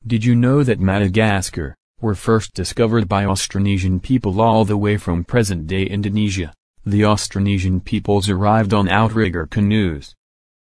Did you know that Madagascar were first discovered by Austronesian people all the way from present-day Indonesia? The Austronesian peoples arrived on outrigger canoes,